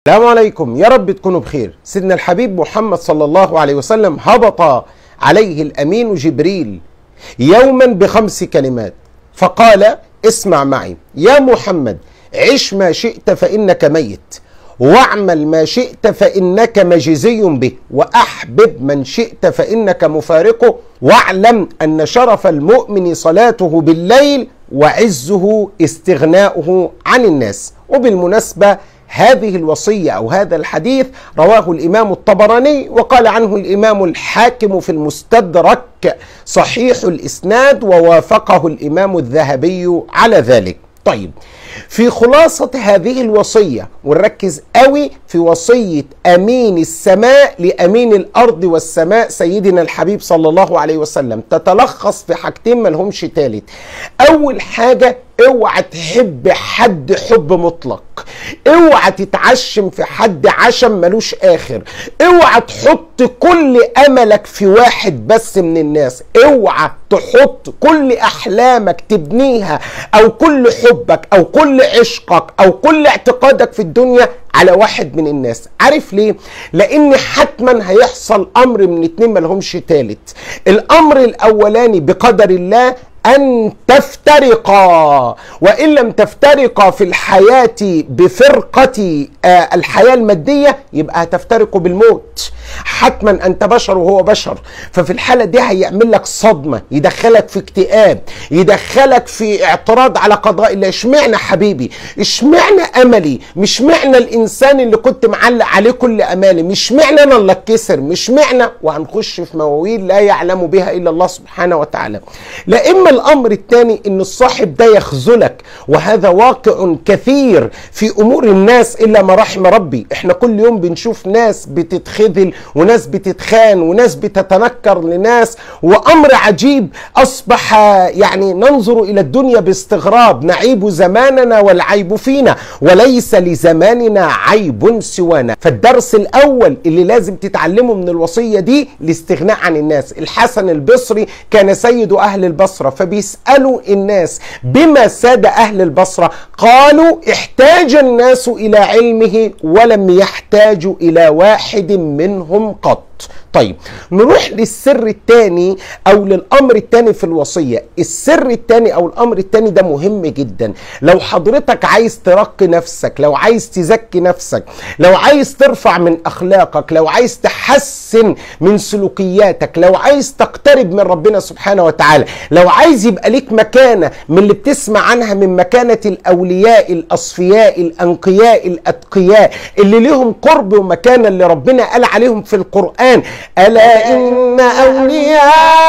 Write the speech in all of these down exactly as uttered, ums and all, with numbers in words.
السلام عليكم، يا رب تكونوا بخير. سيدنا الحبيب محمد صلى الله عليه وسلم هبط عليه الأمين جبريل يوما بخمس كلمات فقال: اسمع معي يا محمد، عش ما شئت فإنك ميت، واعمل ما شئت فإنك مجزي به، وأحبب من شئت فإنك مفارقه، واعلم أن شرف المؤمن صلاته بالليل وعزه استغناؤه عن الناس. وبالمناسبة هذه الوصية أو هذا الحديث رواه الإمام الطبراني، وقال عنه الإمام الحاكم في المستدرك صحيح الإسناد، ووافقه الإمام الذهبي على ذلك. طيب، في خلاصة هذه الوصية، ونركز قوي في وصية أمين السماء لأمين الأرض والسماء سيدنا الحبيب صلى الله عليه وسلم، تتلخص في حاجتين ملهمش تالت. أول حاجة، اوعى تحب حد حب مطلق، اوعى تتعشم في حد عشم ملوش اخر، اوعى تحط كل املك في واحد بس من الناس، اوعى تحط كل احلامك تبنيها او كل حبك او كل عشقك او كل اعتقادك في الدنيا على واحد من الناس. عارف ليه؟ لان حتما هيحصل امر من اتنين ملهمش تالت. الامر الاولاني بقدر الله أن تفترقا، وإن لم تفترقا في الحياة بفرقة آه الحياة المادية يبقى هتفترقوا بالموت. حتما أنت بشر وهو بشر، ففي الحالة دي هيعمل لك صدمة، يدخلك في اكتئاب، يدخلك في اعتراض على قضاء الله. اشمعنى حبيبي؟ اشمعنى أملي؟ مش معنى الإنسان اللي كنت معلق عليه كل أمالي؟ مش معنى أنا اللي اتكسر؟ مش معنى، وهنخش في مواويل لا يعلم بها إلا الله سبحانه وتعالى. لا إما الأمر الثاني إن الصاحب ده يخذلك، وهذا واقع كثير في أمور الناس إلا ما رحم ربي. إحنا كل يوم بنشوف ناس بتتخذل وناس بتتخان وناس بتتنكر لناس، وأمر عجيب أصبح يعني ننظر إلى الدنيا باستغراب. نعيب زماننا والعيب فينا، وليس لزماننا عيب سوانا. فالدرس الأول اللي لازم تتعلمه من الوصية دي الاستغناء عن الناس. الحسن البصري كان سيد أهل البصرة، فبيسألوا الناس بما ساد أهل البصرة، قالوا: احتاج الناس إلى علمه ولم يحتاجوا إلى واحد منهم قط. طيب، نروح للسر الثاني او للامر الثاني في الوصيه. السر الثاني او الامر الثاني ده مهم جدا. لو حضرتك عايز ترقي نفسك، لو عايز تزكي نفسك، لو عايز ترفع من اخلاقك، لو عايز تحسن من سلوكياتك، لو عايز تقترب من ربنا سبحانه وتعالى، لو عايز يبقى ليك مكانه من اللي بتسمع عنها من مكانه الاولياء الاصفياء الانقياء الاتقياء اللي لهم قرب ومكانه اللي ربنا قال عليهم في القرآن: ألا إن أولياء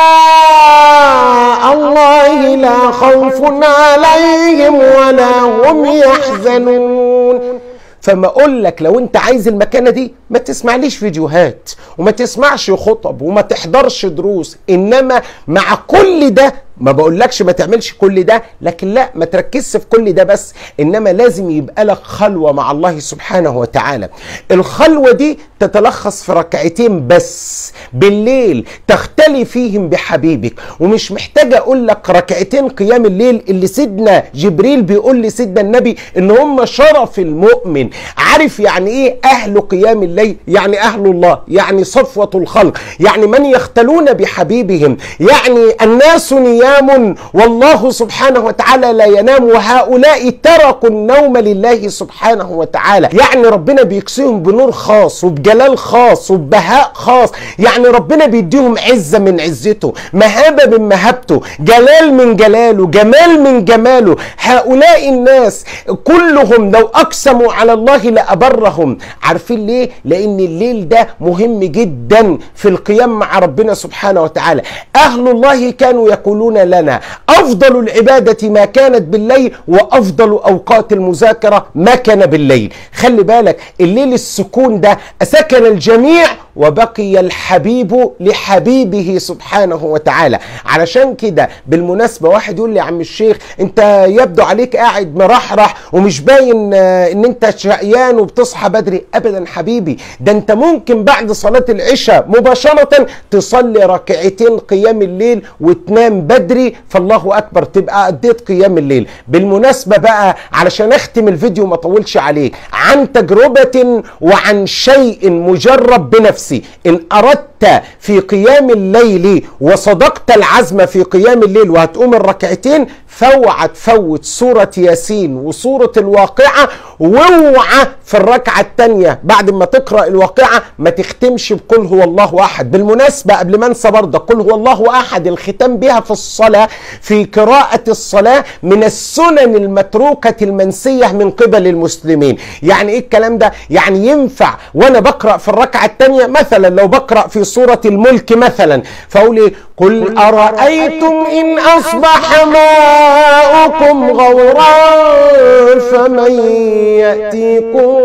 الله لا خوف عليهم ولا هم يحزنون. فما اقول لك، لو انت عايز المكانه دي ما تسمعليش فيديوهات وما تسمعش خطب وما تحضرش دروس، انما مع كل ده ما بقولكش ما تعملش كل ده، لكن لا، ما تركزش في كل ده بس، انما لازم يبقى لك خلوه مع الله سبحانه وتعالى. الخلوه دي تتلخص في ركعتين بس بالليل تختلي فيهم بحبيبك. ومش محتاج اقول لك ركعتين قيام الليل اللي سيدنا جبريل بيقول لسيدنا النبي ان هم شرف المؤمن. عارف يعني ايه اهل قيام الليل؟ يعني اهل الله، يعني صفوه الخلق، يعني من يختلون بحبيبهم، يعني الناس نيام والله سبحانه وتعالى لا ينام، وهؤلاء تركوا النوم لله سبحانه وتعالى. يعني ربنا بيكسيهم بنور خاص وبجلال خاص وببهاء خاص، يعني ربنا بيديهم عزة من عزته، مهابة من مهابته، جلال من جلاله، جمال من جماله. هؤلاء الناس كلهم لو أقسموا على الله لأبرهم. عارفين ليه؟ لأن الليل ده مهم جدا في القيام مع ربنا سبحانه وتعالى. أهل الله كانوا يقولون لنا: أفضل العبادة ما كانت بالليل، وأفضل أوقات المذاكرة ما كان بالليل. خلي بالك، الليل السكون ده سكن الجميع وبقي الحبيب لحبيبه سبحانه وتعالى. علشان كده بالمناسبة واحد يقول لي يا عم الشيخ انت يبدو عليك قاعد مرحرح ومش باين ان انت شقيان وبتصحى بدري. ابدا حبيبي، ده انت ممكن بعد صلاة العشاء مباشرة تصلي ركعتين قيام الليل وتنام بدري، فالله اكبر تبقى اديت قيام الليل. بالمناسبة بقى علشان اختم الفيديو ما طولش عليك، عن تجربة وعن شيء مجرب بنفسي، ان اردت في قيام الليل وصدقت العزم في قيام الليل وهتقوم الركعتين، فاوعى تفوت سورة ياسين وسورة الواقعة، واوعى في الركعة الثانية بعد ما تقرأ الواقعة ما تختمش بقل هو الله أحد. بالمناسبة قبل ما انسى برضه، قل هو الله أحد الختام بها في الصلاة في قراءة الصلاة من السنن المتروكة المنسية من قبل المسلمين. يعني ايه الكلام ده؟ يعني ينفع وانا بقرأ في الركعة الثانية مثلا لو بقرأ في سورة الملك مثلا فاقول ايه؟ قل أرأيتم إن أصبح ماؤكم غورا فمن يأتيكم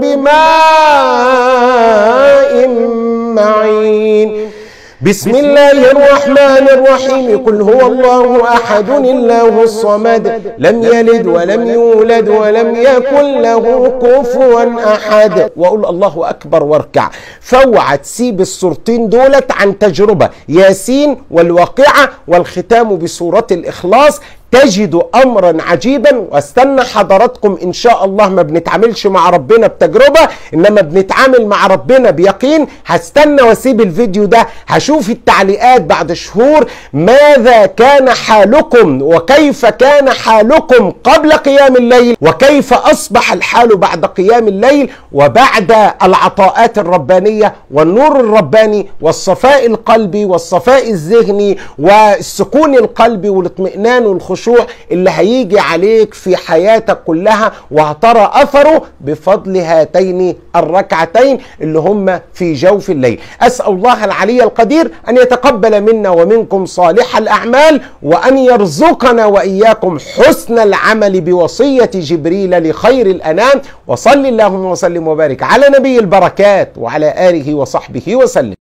بماء معين. بسم الله الرحمن الرحيم. قل هو الله أحد الله الصمد لم يلد ولم يولد ولم يكن له كفوا أحد. وأقول الله أكبر واركع. فاوعى تسيب السورتين دولت عن تجربة، ياسين والواقعة والختام بسورة الإخلاص. تجد امرا عجيبا. واستنى حضراتكم ان شاء الله، ما بنتعاملش مع ربنا بتجربة انما بنتعامل مع ربنا بيقين. هستنى واسيب الفيديو ده، هشوف التعليقات بعد شهور ماذا كان حالكم وكيف كان حالكم قبل قيام الليل وكيف اصبح الحال بعد قيام الليل وبعد العطاءات الربانية والنور الرباني والصفاء القلبي والصفاء الذهني والسكون القلبي والاطمئنان والخشوع اللي هيجي عليك في حياتك كلها، وهترى أثره بفضل هاتين الركعتين اللي هم في جوف الليل. أسأل الله العلي القدير أن يتقبل منا ومنكم صالح الأعمال، وأن يرزقنا وإياكم حسن العمل بوصية جبريل لخير الأنام. وصل اللهم وسلم وبارك على نبي البركات وعلى آله وصحبه وسلم.